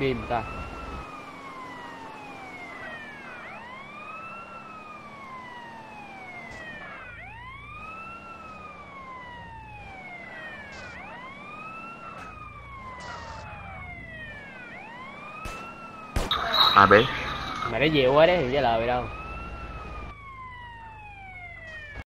im ta. Ai biết. Mày đã dịu quá đấy thì trả lời mày đâu.